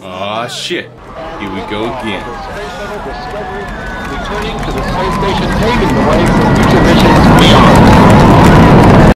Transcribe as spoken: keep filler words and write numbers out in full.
Aw, shit. Here we go again. Returning to the space station, paving the way for